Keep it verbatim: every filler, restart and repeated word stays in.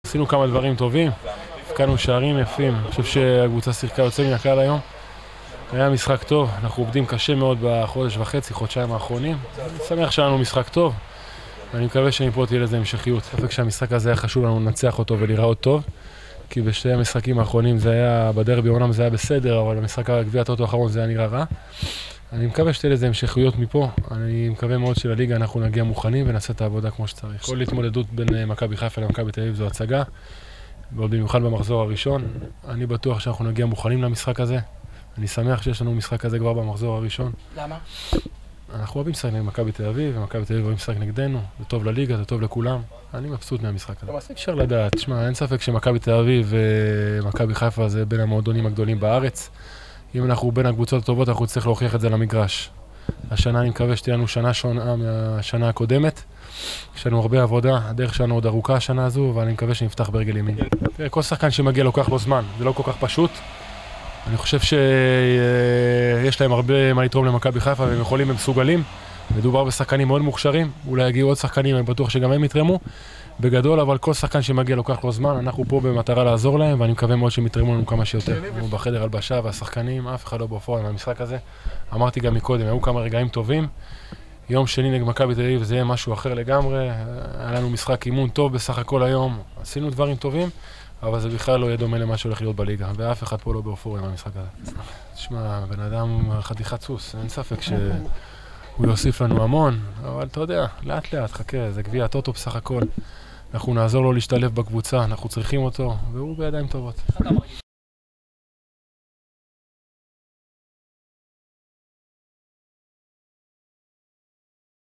עשינו כמה דברים טובים, הפקענו שערים יפים. אני חושב שהקבוצה שיחקה יוצא מן הכלל היום. היה משחק טוב, אנחנו עובדים קשה מאוד בחודש וחצי, חודשיים האחרונים. אני שמח שהיה לנו משחק טוב, ואני מקווה שמפה תהיה לזה המשכיות. חושב שהמשחק הזה היה חשוב לנו לנצח אותו ולראות טוב, כי בשתי המשחקים האחרונים זה היה, בדרבי אומנם זה היה בסדר, אבל במשחק הגביע הטוטו האחרון זה היה נראה רע. אני מקווה שתהיה לזה המשכיות מפה. אני מקווה מאוד שלליגה אנחנו נגיע מוכנים ונעשה את העבודה כמו שצריך. כל התמודדות בין מכבי חיפה למכבי תל אביב זו הצגה, ועוד במיוחד במחזור הראשון. אני בטוח שאנחנו נגיע מוכנים למשחק הזה. אני שמח שיש לנו משחק כזה כבר במחזור הראשון. למה? אנחנו אוהבים לשחק נגד מכבי תל אביב, ומכבי תל אביב אוהבים לשחק נגדנו. זה טוב לליגה, זה טוב לכולם. אני מבסוט מהמשחק הזה. אפשר לדעת, תשמע, אין ספק שמכבי תל אביב ומכבי חיפה זה בין המועדונים הגדולים בארץ. אם אנחנו בין הקבוצות הטובות, אנחנו צריכים להוכיח את זה למגרש. השנה אני מקווה שתהיה לנו שנה שונה מהשנה הקודמת. יש לנו הרבה עבודה, הדרך שלנו עוד ארוכה השנה הזו, אבל אני מקווה שנפתח ברגל ימין. כל שחקן שמגיע לוקח לו זמן, זה לא כל כך פשוט. אני חושב שיש להם הרבה מה לתרום למכבי חיפה והם יכולים, הם מסוגלים. מדובר בשחקנים מאוד מוכשרים, אולי יגיעו עוד שחקנים, אני בטוח שגם הם יתרמו בגדול, אבל כל שחקן שמגיע לוקח לו זמן, אנחנו פה במטרה לעזור להם, ואני מקווה מאוד שהם יתרמו לנו כמה שיותר. אנחנו בחדר הלבשה והשחקנים, אף אחד לא בפורם מהמשחק הזה. אמרתי גם מקודם, היו כמה רגעים טובים. יום שני נגד מכבי תל אביב זה יהיה משהו אחר לגמרי. היה לנו משחק אימון טוב בסך הכל היום, עשינו דברים טובים. אבל זה בכלל לא יהיה דומה למה שהולך להיות בליגה, ואף אחד פה לא באופוריה מהמשחק הזה. תשמע, בן אדם חתיכת סוס, אין ספק שהוא יוסיף לנו המון, אבל אתה יודע, לאט לאט, חכה, זה גביע הטוטו בסך הכל. אנחנו נעזור לו להשתלב בקבוצה, אנחנו צריכים אותו, והוא בידיים טובות.